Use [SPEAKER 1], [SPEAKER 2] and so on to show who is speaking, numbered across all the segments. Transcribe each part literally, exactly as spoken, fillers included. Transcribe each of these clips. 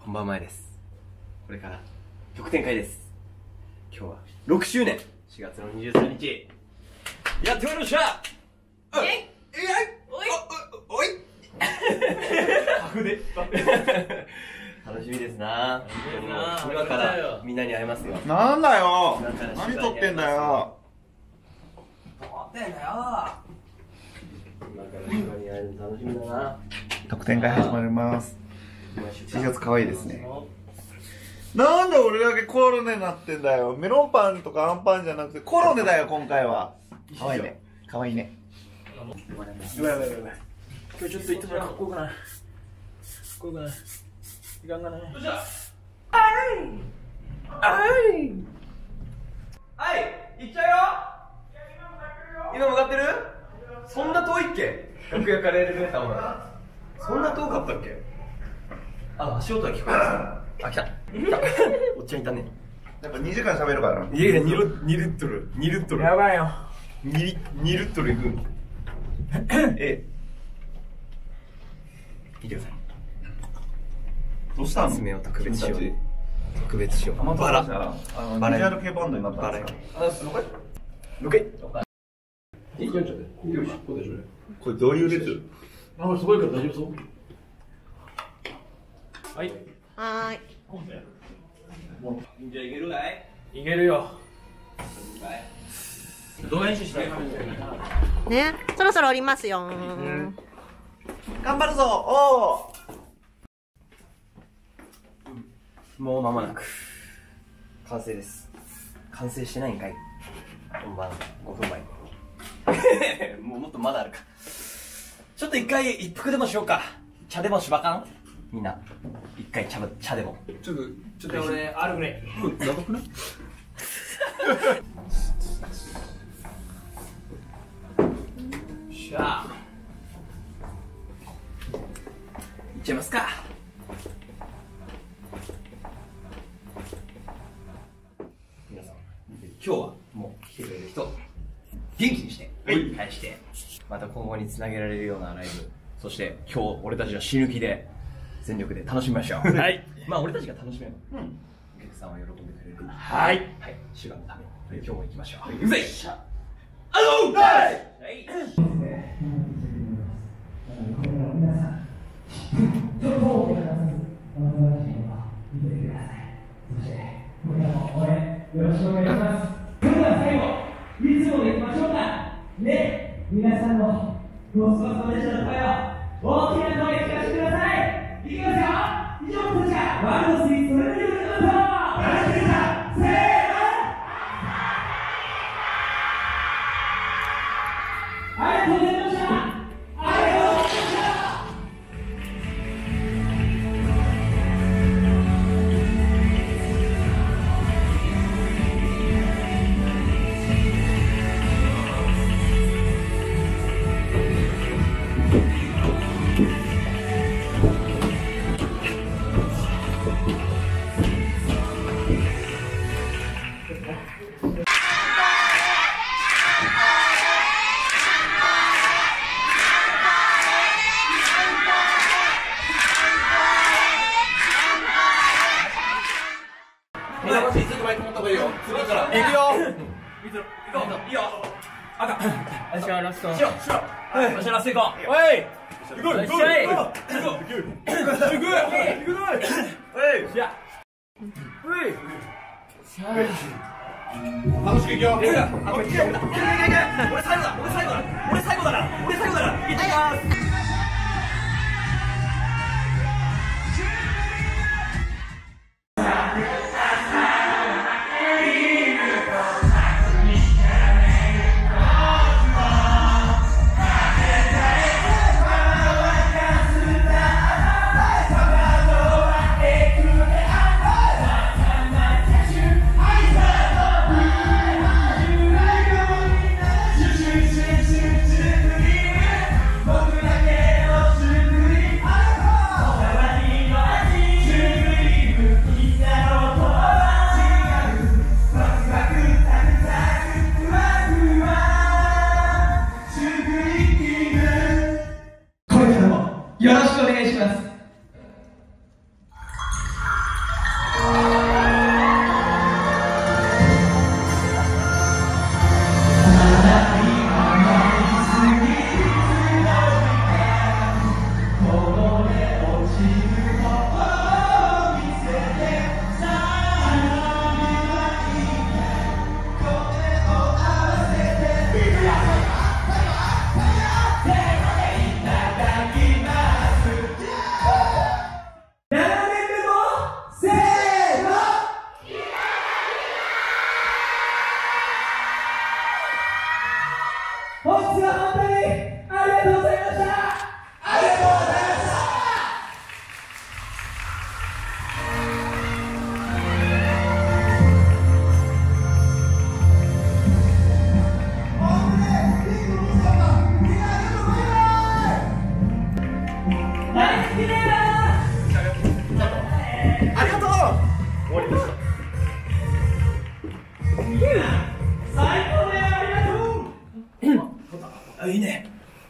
[SPEAKER 1] 本番前です。これから特典会です。今日はろくしゅうねん、しがつのにじゅうさんにちやってまいりました。えいえいおいおいハフで楽しみですな。今からみんなに会えますよ。
[SPEAKER 2] なんだよ、何撮ってんだよ。
[SPEAKER 1] 撮ってんだよ。今からみんなに会えるの楽しみだな。
[SPEAKER 2] 特典会始まります。T シャツ可愛いですね。なんで俺だけコロネになってんだよ。メロンパンとかアンパンじゃなくてコロネだよ今回は。可愛いね。可愛いね。
[SPEAKER 1] やばいやばいやばい。今日ちょっといつもよりかっこよくない。かっこよくない。時間がない。どうした？あいあいはい、行っちゃうよ。今向かってる？そんな遠いっけ？楽屋からエレベーターは。そんな遠かったっけ？あ、足音が聞こえます。あ、来た。来た。おっちゃんいたね。
[SPEAKER 2] やっぱにじかん喋るからな。
[SPEAKER 1] いやいや、にリットル。にリットル。
[SPEAKER 2] やばいよ。
[SPEAKER 1] にリットルいくん。ええ。見てください。
[SPEAKER 2] どうしたの？
[SPEAKER 1] 爪を特別しよう。特別しよう。
[SPEAKER 2] バラ。あの、ビジュアル系バンドになったんですか？
[SPEAKER 1] あ、lo que? lo que?
[SPEAKER 2] これどういう列？
[SPEAKER 1] あ、すごいから大丈夫そう？はい。
[SPEAKER 3] はーい。
[SPEAKER 1] じゃあいけるかい？
[SPEAKER 4] いけるよ。
[SPEAKER 1] どう編集したい？
[SPEAKER 3] ね、そろそろ降りますよ。
[SPEAKER 2] 頑張るぞ。お
[SPEAKER 1] ー。もう間もなく完成です。完成してないんかい？本番ごふんまえに。もうもっとまだあるか。ちょっと一回一服でもしようか。茶でもしばかん？みんな一回茶茶でも。
[SPEAKER 4] ちょっとちょっと俺あるぐらい。
[SPEAKER 1] 長くない？
[SPEAKER 4] しゃあ。
[SPEAKER 1] いっちゃいますか。皆さん、今日はもう来てくれる人元気にして返して、また今後につなげられるようなライブ、そして今日俺たちは死ぬ気で全力で楽しみましょう。
[SPEAKER 4] はい。
[SPEAKER 1] まあ俺たちが楽しめば、うん、お客さんは喜んでくれる。はい。はい。主願のために今日も行きましょう。うぜい。あのー。はい。
[SPEAKER 5] よろしくお願いします。それでは最後、いつもでいきましょうか。ね、皆さんのごちそうさまでしたの声を大きな声で聞かせてください。いきますよ。以上、僕たちがワールドスイーツそれでございます。よろしくお願いします。せーの。ありがとうございました。ありがとうございました。
[SPEAKER 4] よしよ、ラスト。
[SPEAKER 1] しよう、しよう。よし、ラスト行こう。
[SPEAKER 4] おい。
[SPEAKER 1] 行こう、行こう。行こう。行こう。行こう。行こう。しゃ。うい。
[SPEAKER 2] 楽しくいくよ。
[SPEAKER 1] 俺最後だ。俺最後だ。俺最後だから。俺最後だから。行ってきます。僕だけ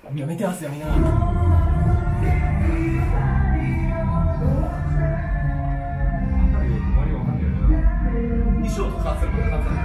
[SPEAKER 4] いや見てますよみんな。
[SPEAKER 1] 衣装とかすることか